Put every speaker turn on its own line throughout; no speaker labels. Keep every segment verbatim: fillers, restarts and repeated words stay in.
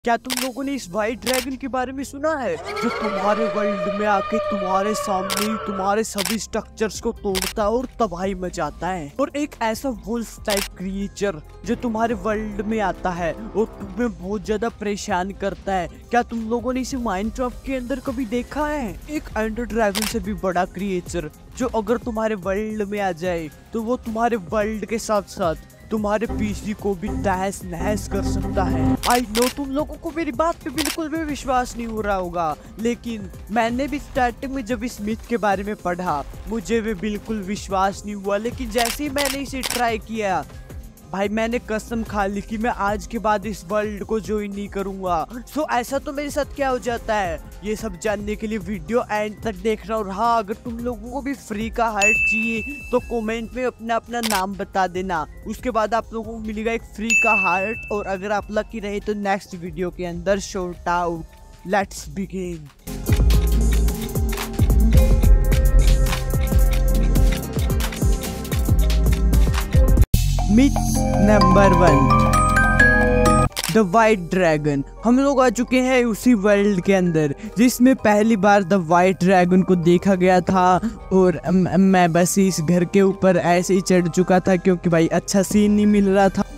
क्या तुम लोगों ने इस व्हाइट ड्रैगन के बारे में सुना है, जो तुम्हारे वर्ल्ड में आके तुम्हारे सामने ही तुम्हारे सभी स्ट्रक्चर्स को तोड़ता है और तबाही मचाता है। और एक ऐसा वुल्फ टाइप क्रिएचर जो तुम्हारे वर्ल्ड में आता है और तुम्हें बहुत ज्यादा परेशान करता है। क्या तुम लोगों ने इसे माइनक्राफ्ट के अंदर कभी देखा है? एक एंडर ड्रैगन से भी बड़ा क्रिएचर जो अगर तुम्हारे वर्ल्ड में आ जाए तो वो तुम्हारे वर्ल्ड के साथ साथ तुम्हारे पीसी को भी तहस नहस कर सकता है। आई नो तुम लोगों को मेरी बात पे बिल्कुल भी विश्वास नहीं हो रहा होगा, लेकिन मैंने भी स्टार्टिंग में जब इस मिथ के बारे में पढ़ा मुझे भी बिल्कुल विश्वास नहीं हुआ, लेकिन जैसे ही मैंने इसे ट्राई किया भाई मैंने कसम खा ली कि मैं आज के बाद इस वर्ल्ड को ज्वाइन नहीं करूंगा। सो ऐसा तो मेरे साथ क्या हो जाता है, ये सब जानने के लिए वीडियो एंड तक देखना। और हाँ, अगर तुम लोगों को भी फ्री का हार्ट चाहिए तो कमेंट में अपना अपना नाम बता देना, उसके बाद आप लोगों को मिलेगा एक फ्री का हार्ट। और अगर आप लकी रहे तो नेक्स्ट वीडियो के अंदर sort out. Let's begin. Myth number one, the white dragon. हम लोग आ चुके हैं उसी वर्ल्ड के अंदर जिसमें पहली बार द व्हाइट ड्रैगन को देखा गया था। और मैं बस इस घर के ऊपर ऐसे ही चढ़ चुका था क्योंकि भाई अच्छा सीन नहीं मिल रहा था।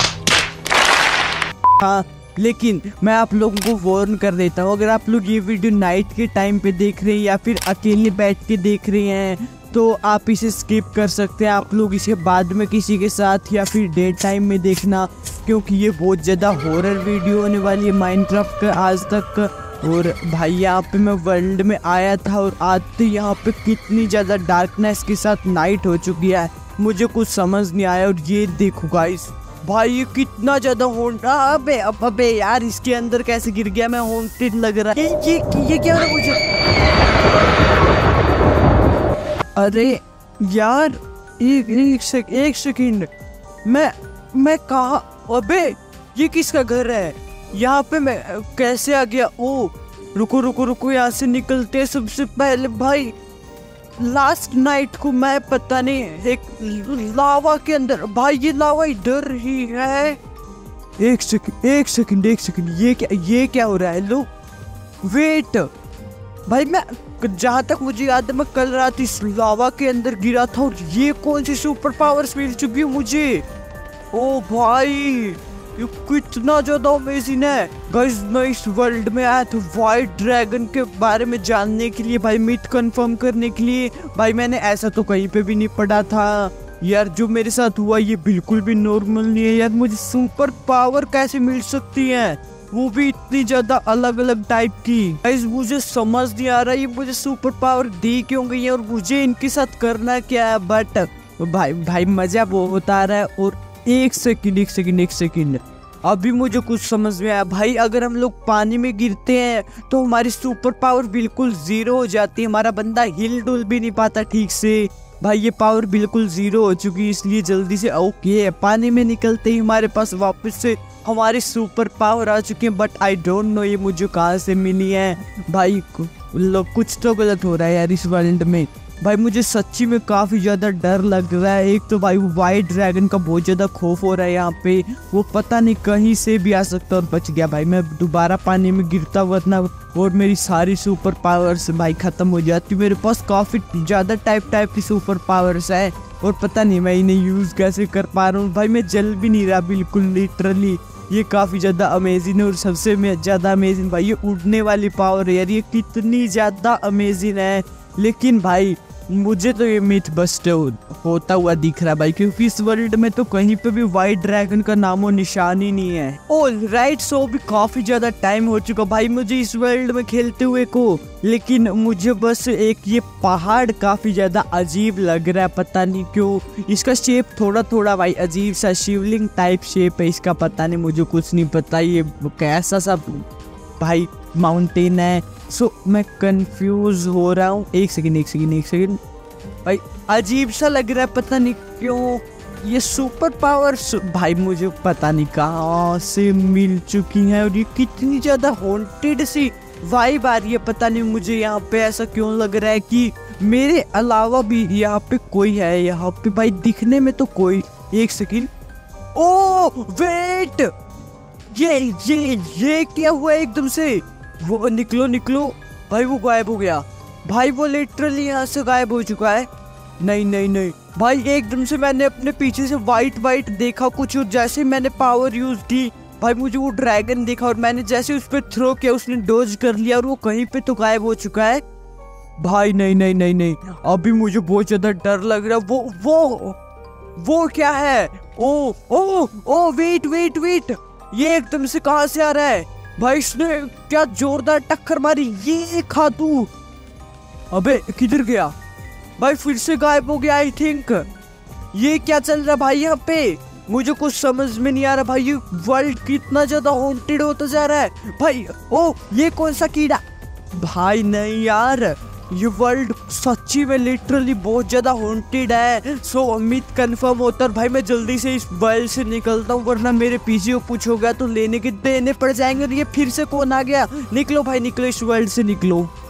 हाँ, लेकिन मैं आप लोगों को वार्न कर देता हूँ, अगर आप लोग ये वीडियो नाइट के टाइम पे देख रहे हैं या फिर अकेले बैठ के देख रहे हैं तो आप इसे स्किप कर सकते हैं। आप लोग इसे बाद में किसी के साथ या फिर डे टाइम में देखना, क्योंकि ये बहुत ज़्यादा हॉरर वीडियो होने वाली है माइनक्राफ्ट का आज तक। और भाई यहाँ पे मैं वर्ल्ड में आया था और आज तो यहाँ पे कितनी ज़्यादा डार्कनेस के साथ नाइट हो चुकी है, मुझे कुछ समझ नहीं आया। और ये देखो गाइस, भाई ये कितना ज्यादा हॉन्ट, अबे अब अबे यार इसके अंदर कैसे गिर गया मैं, हॉन्टेड लग रहा है। ये ये, ये क्या हो रहा है मुझे? अरे यार एक एक सेक, एक सेकंड, मैं मैं कहा, अबे ये किसका घर है? यहाँ पे मैं कैसे आ गया? ओ रुको रुको रुको, यहाँ से निकलते सबसे पहले भाई लास्ट नाइट को मैं पता नहीं एक लावा के अंदर, भाई ये लावा इधर ही है। एक सेकंड एक सेकंड एक सेकंड, ये क्या ये क्या हो रहा है? लो वेट भाई, मैं जहाँ तक मुझे याद है मैं कल रात इस लावा के अंदर गिरा था और ये कौन सी सुपर पावर्स मिल चुकी है मुझे? ओ भाई ये कितना ज्यादा अमेजिंग है। गाइस मैं इस वर्ल्ड में आया था व्हाइट ड्रैगन के बारे में जानने के लिए, भाई मिथ कंफर्म करने के लिए। भाई मैंने ऐसा तो कहीं पे भी नहीं पढ़ा था यार, जो मेरे साथ हुआ ये बिल्कुल भी नॉर्मल नहीं है यार। मुझे सुपर पावर कैसे मिल सकती है, वो भी इतनी ज्यादा अलग अलग टाइप की। गाइस मुझे समझ नहीं आ रहा ये मुझे सुपर पावर दी क्यों गई है और मुझे इनके साथ करना क्या है। बट भाई भाई मजा बहुत आ रहा है। और एक सेकंड एक सेकंड एक सेकंड अभी मुझे कुछ समझ में आया। भाई अगर हम लोग पानी में गिरते हैं तो हमारी सुपर पावर बिल्कुल जीरो हो जाती है, हमारा बंदा हिल डुल भी नहीं पाता ठीक से। भाई ये पावर बिल्कुल जीरो हो चुकी है, इसलिए जल्दी से ओके पानी में निकलते ही हमारे पास वापस से हमारी सुपर पावर आ चुकी है। बट आई डोंट नो ये मुझे कहाँ से मिली है। भाई लोग कुछ तो गलत हो रहा है यार इस वर्ल्ड में। भाई मुझे सच्ची में काफ़ी ज़्यादा डर लग रहा है। एक तो भाई वो वाइट ड्रैगन का बहुत ज़्यादा खौफ हो रहा है यहाँ पे, वो पता नहीं कहीं से भी आ सकता। और बच गया भाई मैं दोबारा पानी में गिरता वरना और मेरी सारी सुपर पावर्स भाई ख़त्म हो जाती। मेरे पास काफ़ी ज़्यादा टाइप टाइप की सुपर पावर्स है और पता नहीं मैं इन्हें यूज़ कैसे कर पा रहा हूँ। भाई मैं जल भी नहीं रहा बिल्कुल, लिटरली ये काफ़ी ज़्यादा अमेजिंग है। और सबसे में ज़्यादा अमेजिंग भाई ये उड़ने वाली पावर है यार, ये कितनी ज़्यादा अमेजिंग है। लेकिन भाई मुझे तो ये मिथ बस्ट होता हुआ दिख रहा है भाई, क्योंकि इस वर्ल्ड में तो कहीं पे भी व्हाइट ड्रैगन का नामो निशान ही नहीं है। ऑल राइट, सो भी काफी ज्यादा टाइम हो चुका भाई मुझे इस वर्ल्ड में खेलते हुए को, लेकिन मुझे बस एक ये पहाड़ काफी ज्यादा अजीब लग रहा है, पता नहीं क्यों। इसका शेप थोड़ा थोड़ा भाई अजीब सा शिवलिंग टाइप शेप है इसका, पता नहीं मुझे कुछ नहीं पता ये कैसा सा भाई माउंटेन है। सो so, मैं कंफ्यूज हो रहा हूँ। एक सेकंड एक सेकंड एक सेकंड भाई अजीब सा लग रहा है, पता नहीं क्यों ये सुपर पावर भाई मुझे पता नहीं कहाँ से मिल चुकी है। और ये कितनी ज्यादा हॉन्टेड सी वाइब आ रही है, पता नहीं मुझे यहाँ पे ऐसा क्यों लग रहा है कि मेरे अलावा भी यहाँ पे कोई है। यहाँ पे भाई दिखने में तो कोई, एक सेकंड, ओ वेट ये ये ये क्या हुआ एकदम से? वो निकलो निकलो भाई, वो गायब हो गया भाई, वो लिटरली यहाँ से गायब हो चुका है। नहीं नहीं नहीं भाई, एकदम से मैंने अपने पीछे से वाइट वाइट देखा कुछ, और जैसे मैंने पावर यूज की भाई, मुझे वो ड्रैगन देखा और मैंने जैसे उस पर थ्रो किया, उसने डोज कर लिया और वो कहीं पे तो गायब हो चुका है भाई। नहीं नहीं नहीं नहीं, अभी मुझे बहुत ज्यादा डर लग रहा है। वो वो वो क्या है? ओ ओ ओ वेट वेट वेट, ये एकदम से कहाँ से आ रहा है भाई? इसने क्या जोरदार टक्कर मारी, ये खा तू। अबे किधर गया भाई? फिर से गायब हो गया आई थिंक। ये क्या चल रहा भाई यहाँ पे? मुझे कुछ समझ में नहीं आ रहा भाई, ये वर्ल्ड कितना ज्यादा हॉन्टेड होता जा रहा है भाई। ओ ये कौन सा कीड़ा भाई? नहीं यार, ये वर्ल्ड सच्ची में लिटरली बहुत ज्यादा हॉन्टेड है। सो उम्मीद कंफर्म होता है भाई, मैं जल्दी से इस वर्ल्ड से निकलता हूँ, वरना मेरे पीछे को कुछ हो गया तो लेने के देने पड़ जाएंगे। और ये फिर से कौन आ गया? निकलो भाई निकलो, इस वर्ल्ड से निकलो।